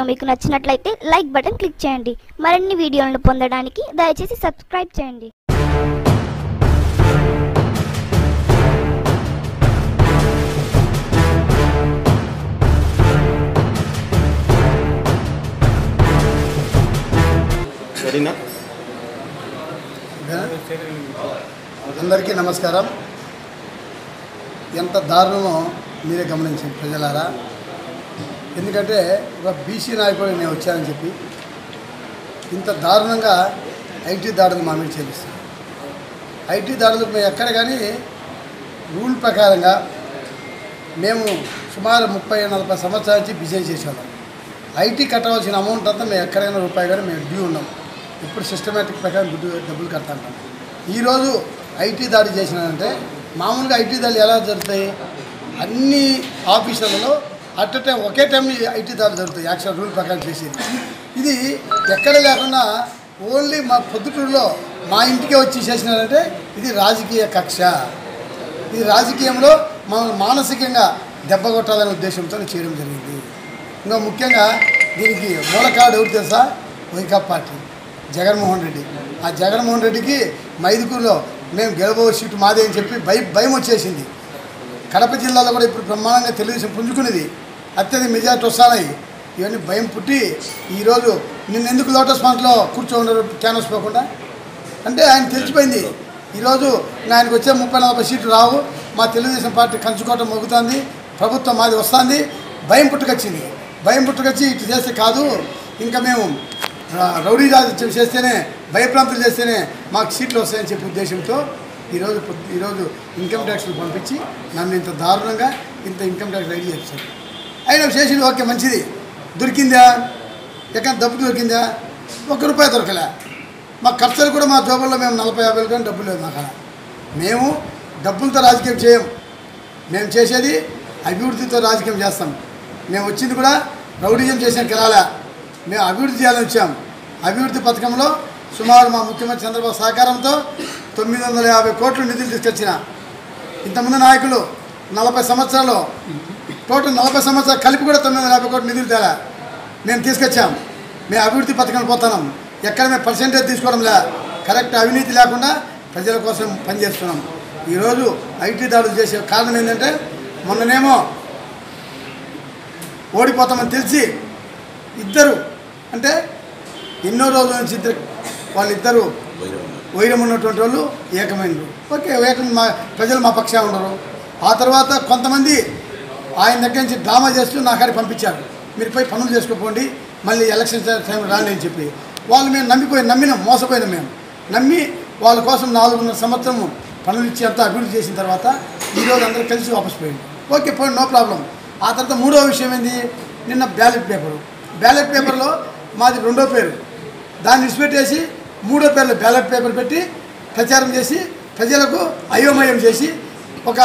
మీకు నచ్చినట్లయితే like button click చేయండి. మరిన్ని వీడియోలను పొందడానికి దయచేసి సబ్స్క్రైబ్ చేయండి. అందరికీ నమస్కారం. ఎంత దారుణమో మీరే గమనించండి ప్రజలారా. ఎందుకంటే ఒక బీసీ నాయకుడు నేను వచ్చానని చెప్పి ఇంత దారుణంగా ఐటీ దాడులు మా మీద చేపిస్తాను. ఐటీ దాడులు మేము ఎక్కడ కానీ రూల్ ప్రకారంగా మేము సుమారు 30-40 సంవత్సరాల నుంచి బిజినెస్ చేసేవాళ్ళం. ఐటీ కట్టవలసిన అమౌంట్ అంతా మేము ఎక్కడైనా రూపాయి కానీ మేము డ్యూ ఉన్నాం. ఇప్పుడు సిస్టమేటిక్ ప్రకారం డబ్బులు కడతాం. ఈరోజు ఐటీ దాడి చేసినారంటే మామూలుగా ఐటీ దాడులు ఎలా జరుగుతాయి? అన్ని ఆఫీసులలో అట్ టైం ఒకే టైం ఐటీ దాడులు జరుగుతాయి. యాక్చువల్ రూల్ ప్రకారం చేసేది ఇది ఎక్కడ లేకుండా ఓన్లీ మా పొద్దుటూరులో మా ఇంటికే వచ్చి చేసినారంటే ఇది రాజకీయ కక్ష. ఇది రాజకీయంలో మనల్ని మానసికంగా దెబ్బ కొట్టాలనే ఉద్దేశంతో చేయడం జరిగింది. ఇంకా ముఖ్యంగా దీనికి మూలకాడు ఎవరు తెలుసా? వైకాపా పార్టీ, జగన్మోహన్ రెడ్డి. ఆ జగన్మోహన్ రెడ్డికి మైదుకూరులో మేము గెలబో సీటు మాదే అని చెప్పి భయం వచ్చేసింది. కడప జిల్లాలో కూడా ఇప్పుడు బ్రహ్మాండంగా తెలుగుదేశం పుంజుకునేది, అత్యధిక మెజార్టీ వస్తాయి. ఇవన్నీ భయం పుట్టి ఈరోజు నిన్న ఎందుకు లోటస్ పాయింట్లో కూర్చోండరు క్యాన్వస్ పోకుండా అంటే ఆయన తెలిసిపోయింది. ఈరోజు ఆయనకు వచ్చే 30-40 సీట్లు రావు, మా తెలుగుదేశం పార్టీ కంచుకోవటం మొగుతుంది, ప్రభుత్వం మాది వస్తుంది. భయం పుట్టుకొచ్చింది. భయం పుట్టుకొచ్చి ఇటు చేస్తే కాదు, ఇంకా మేము రౌడీ రాజు చేస్తేనే భయప్రాంతులు చేస్తేనే మాకు సీట్లు వస్తాయని చెప్పే ఉద్దేశంతో ఈరోజు ఇన్కమ్ ట్యాక్స్లు పంపించి నన్ను ఇంత దారుణంగా ఇంత ఇన్కమ్ ట్యాక్స్ రెడీ చేస్తారు. అయినా చేసింది ఓకే, మంచిది. దొరికిందా? ఎక్కడ డబ్బు దొరికిందా? ₹1 దొరకలే. మా ఖర్చులు కూడా మా జోబుల్లో మేము 40-50 కానీ డబ్బులు లేదు మాకు. మేము డబ్బులతో రాజకీయం చేయం. మేము చేసేది అభివృద్ధితో రాజకీయం చేస్తాం. మేము వచ్చింది కూడా రౌడీజం చేసానికి రాలే, మేము అభివృద్ధి చేయాలని వచ్చాం. అభివృద్ధి పథకంలో సుమారు మా ముఖ్యమంత్రి చంద్రబాబు సహకారంతో 950 కోట్లు నిధులు తీసుకొచ్చిన. ఇంతమంది నాయకులు 40 సంవత్సరాలు టోటల్ 40 సంవత్సరాలు కలిపి కూడా 950 కోట్లు నిధులు తేలా మేము తీసుకొచ్చాం. మేము అభివృద్ధి పథకాలు పోతున్నాం. ఎక్కడ మేము పర్సెంటేజ్ తీసుకోవడంలే, కరెక్ట్ అవినీతి లేకుండా ప్రజల కోసం పనిచేస్తున్నాం. ఈరోజు ఐటీ దాడులు చేసే కారణం ఏంటంటే మొన్ననేమో ఓడిపోతామని తెలిసి ఇద్దరు అంటే ఎన్నో రోజుల నుంచి వాళ్ళిద్దరూ వైరం ఉన్నటువంటి వాళ్ళు ఏకమైనరు. ఓకే, మా ప్రజలు మా పక్షా ఉండరు. ఆ తర్వాత కొంతమంది ఆయన దగ్గర నుంచి డ్రామా చేస్తూ నా కాడికి పంపించారు, మీరు పోయి పనులు చేసుకోపోండి, మళ్ళీ ఎలక్షన్ టైం రాండి అని చెప్పి. వాళ్ళు మేము నమ్మినాం, మోసపోయినాం. మేము నమ్మి వాళ్ళ కోసం 4.5 సంవత్సరం పనులు ఇచ్చి అంతా అభివృద్ధి చేసిన తర్వాత ఈరోజు అందరూ కలిసి వాపసు పోయింది. ఓకే, పోయింది, నో ప్రాబ్లం. ఆ తర్వాత మూడో విషయం ఏంది? నిన్న బ్యాలెట్ పేపర్లో మాది 2వ పేరు, దాన్ని విడిచిపెట్టేసి 3వ పేర్లో బ్యాలెట్ పేపర్ పెట్టి ప్రచారం చేసి ప్రజలకు అయోమయం చేసి ఒక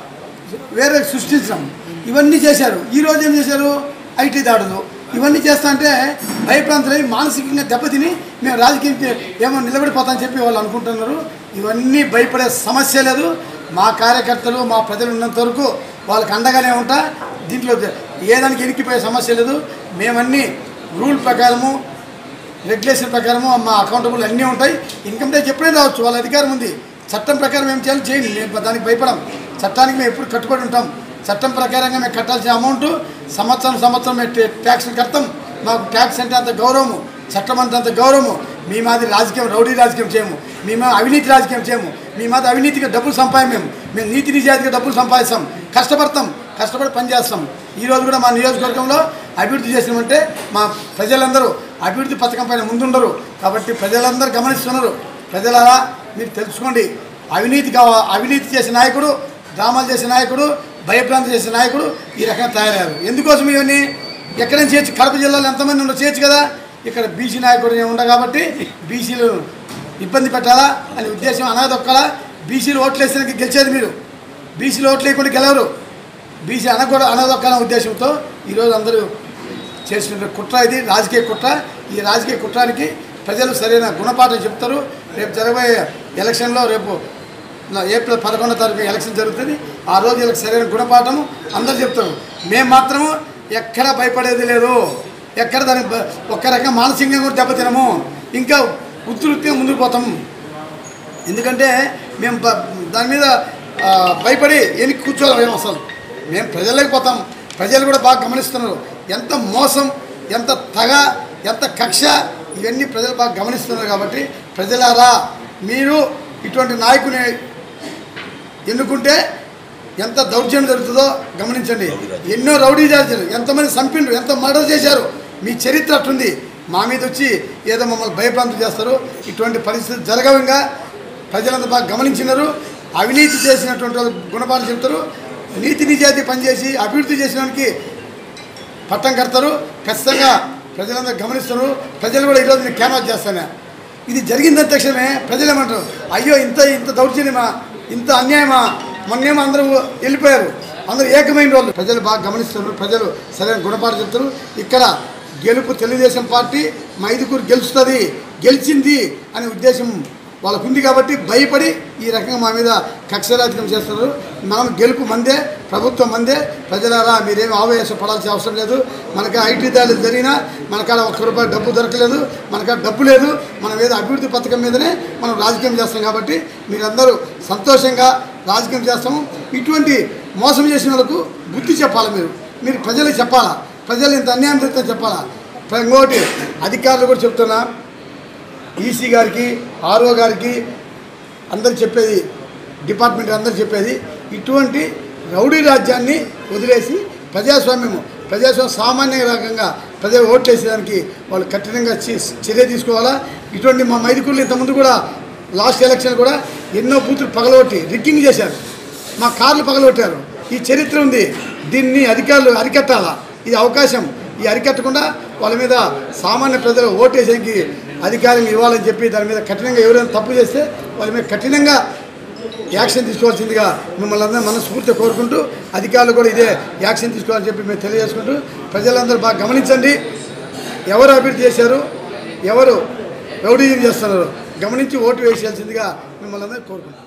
వేరే సృష్టించడం, ఇవన్నీ చేశారు. ఈరోజు ఏం చేశారు? ఐటీ దాడులు ఇవన్నీ చేస్తా అంటే భయప్రాంతులై మానసికంగా దెబ్బతిని మేము రాజకీయం ఏమో నిలబడిపోతామని చెప్పి వాళ్ళు అనుకుంటున్నారు. ఇవన్నీ భయపడే సమస్య లేదు. మా కార్యకర్తలు మా ప్రజలు ఉన్నంత వరకు వాళ్ళకి అండగానే ఉంటా. దీంట్లో ఏదానికి ఎనికిపోయే సమస్య లేదు. మేమన్నీ రూల్ ప్రకారము రెగ్యులేషన్ ప్రకారము మా అకౌంటబుల్ అన్నీ ఉంటాయి. ఇన్కమ్ ట్యాక్స్ ఎప్పుడైనా రావచ్చు, వాళ్ళ అధికారం ఉంది. చట్టం ప్రకారం ఏం చేయాలి చేయండి, మేము దానికి భయపడం. చట్టానికి మేము ఎప్పుడు కట్టుబడి ఉంటాం. చట్టం ప్రకారంగా మేము కట్టాల్సిన అమౌంట్ సంవత్సరం మేము ట్యాక్స్లు కడతాం. మాకు ట్యాక్స్ అంటే అంత గౌరవము, చట్టం అంటే అంత గౌరవము. మీ మాది రాజకీయం రౌడీ రాజకీయం చేయము, మేము అవినీతి రాజకీయం చేయము. మీ మాది అవినీతిగా డబ్బులు సంపాదం, మేము నీతి నిజాయితీగా డబ్బులు సంపాదిస్తాం, కష్టపడి పనిచేస్తాం. ఈరోజు కూడా మా నియోజకవర్గంలో అభివృద్ధి చేసినామంటే మా ప్రజలందరూ అభివృద్ధి పథకం పైన ముందుండరు. కాబట్టి ప్రజలందరూ గమనిస్తున్నారు. ప్రజలారా మీరు తెలుసుకోండి, అవినీతి చేసే నాయకుడు, డ్రామాలు చేసే నాయకుడు, భయభ్రాంతి చేసే నాయకుడు ఈ రకంగా తయారయ్యారు. ఎందుకోసం ఇవన్నీ ఎక్కడైనా చేయొచ్చు? కడప జిల్లాలో ఎంతమంది ఉండో చేయొచ్చు కదా. ఇక్కడ బీసీ నాయకుడు ఉండవు కాబట్టి బీసీలు ఇబ్బంది పెట్టాలా అనే ఉద్దేశం అనగదొక్కాలా. బీసీలు ఓట్లు వేసేందుకు గెలిచేది మీరు, బీసీలు ఓట్లు వేయకుండా గెలవరు. బీసీ అనగదొక్కాలనే ఉద్దేశంతో ఈరోజు అందరూ చేసిన కుట్ర, ఇది రాజకీయ కుట్ర. ఈ రాజకీయ కుట్రానికి ప్రజలు సరైన గుణపాఠం చెప్తారు. రేపు జరగబోయే ఎలక్షన్లో రేపు ఏప్రిల్ 11వ తారీఖు ఎలక్షన్ జరుగుతుంది. ఆ రోజు వీళ్ళకి సరైన గుణపాఠము అందరూ చెప్తారు. మేము మాత్రము ఎక్కడ భయపడేది లేదు. ఎక్కడ దాని ఒక్క రకంగా మానసికంగా కూడా దెబ్బతినము, ఇంకా ఉత్తుగా ముందుకు పోతాము. ఎందుకంటే మేము దాని మీద భయపడి ఎనికి కూర్చోలేము. అసలు మేము ప్రజల్లోకి పోతాం. ప్రజలు కూడా బాగా గమనిస్తున్నారు. ఎంత మోసం, ఎంత తగ, ఎంత కక్ష, ఇవన్నీ ప్రజలు బాగా గమనిస్తున్నారు. కాబట్టి ప్రజలారా, మీరు ఇటువంటి నాయకుని ఎన్నుకుంటే ఎంత దౌర్జన్యం జరుగుతుందో గమనించండి. ఎన్నో రౌడీ జాతులు ఎంతమంది చంపిండ్రు, ఎంత మర్డర్ చేశారు. మీ చరిత్ర అట్టుంది. మా మీద వచ్చి ఏదో మమ్మల్ని భయప్రాంతం చేస్తారు. ఇటువంటి పరిస్థితి జరగవంగా ప్రజలంతా బాగా గమనించినారు. అవినీతి చేసినటువంటి వాళ్ళు గుణపాఠం చెప్తారు. నీతి నిజాయితీ పనిచేసి అభివృద్ధి చేసిన వానికి పట్టం కడతారు. ఖచ్చితంగా ప్రజలందరూ గమనిస్తారు. ప్రజలు కూడా ఈరోజు నేను క్యాన్వాస్ చేస్తాను. ఇది జరిగిందని తక్షణమే ప్రజలు ఏమంటారు, అయ్యో ఇంత దౌర్జన్యమా, ఇంత అన్యాయమా, మొన్నేమో అందరూ వెళ్ళిపోయారు, అందరూ ఏకమైన వాళ్ళు. ప్రజలు బాగా గమనిస్తారు. ప్రజలు సరైన గుణపాఠం చెప్తారు. ఇక్కడ గెలుపు తెలుగుదేశం పార్టీ మైదుకూరు గెలుస్తుంది, గెలిచింది అనే ఉద్దేశం వాళ్ళకు ఉంది. కాబట్టి భయపడి ఈ రకంగా మా మీద కక్షరాజకం చేస్తున్నారు. మనం గెలుపు మందే, ప్రభుత్వం మందే. ప్రజలారా, మీరేమి ఆవేశపడాల్సిన అవసరం లేదు. మనకి ఐటీ దాడులు జరిగినా మనకాడ ₹1 డబ్బు దొరకలేదు, మనకాడ డబ్బు లేదు. మనం ఏదో అభివృద్ధి పథకం మీదనే మనం రాజకీయం చేస్తాం. కాబట్టి మీరందరూ సంతోషంగా రాజకీయం చేస్తాము. ఇటువంటి మోసం చేసిన వాళ్ళకు బుద్ధి చెప్పాలి. మీరు ప్రజలకు చెప్పాలా, ప్రజలు ఇంత అన్యాయం చేస్తే చెప్పాలా. ఇంకోటి అధికారులు కూడా చెప్తున్నా, ఈసీ గారికి, ఆర్ఓ గారికి అందరు చెప్పేది, డిపార్ట్మెంట్ అందరు చెప్పేది, ఇటువంటి రౌడీ రాజ్యాన్ని వదిలేసి ప్రజాస్వామ్యం సామాన్య రకంగా ప్రజలు ఓట్లు వేసేదానికి వాళ్ళు కఠినంగా చర్య తీసుకోవాలా. ఇటువంటి మా మైదుకూరులో ఇంతకుముందు కూడా లాస్ట్ ఎలక్షన్ కూడా ఎన్నో బూతులు పగలగొట్టి రిగ్గింగ్ చేశారు, మా కార్లు పగలగొట్టారు. ఈ చరిత్ర ఉంది. దీన్ని అధికారులు అరికట్టాలా. ఇది అవకాశం. ఈ అరికట్టకుండా వాళ్ళ మీద సామాన్య ప్రజలు ఓటేసేకి అధికారం ఇవ్వాలని చెప్పి దాని మీద కఠినంగా ఎవరైనా తప్పు చేస్తే వాళ్ళ మీద కఠినంగా యాక్షన్ తీసుకోవాల్సిందిగా మిమ్మల్ని అందరూ మనస్ఫూర్తిగా కోరుకుంటూ, అధికారులు కూడా ఇదే యాక్షన్ తీసుకోవాలని చెప్పి మేము తెలియజేసుకుంటూ, ప్రజలందరూ బాగా గమనించండి. ఎవరు అభివృద్ధి చేశారు, ఎవరు రౌడీజం చేస్తున్నారు గమనించి ఓటు వేసేయాల్సిందిగా మిమ్మల్ని అందరూ కోరుకుంటున్నాం.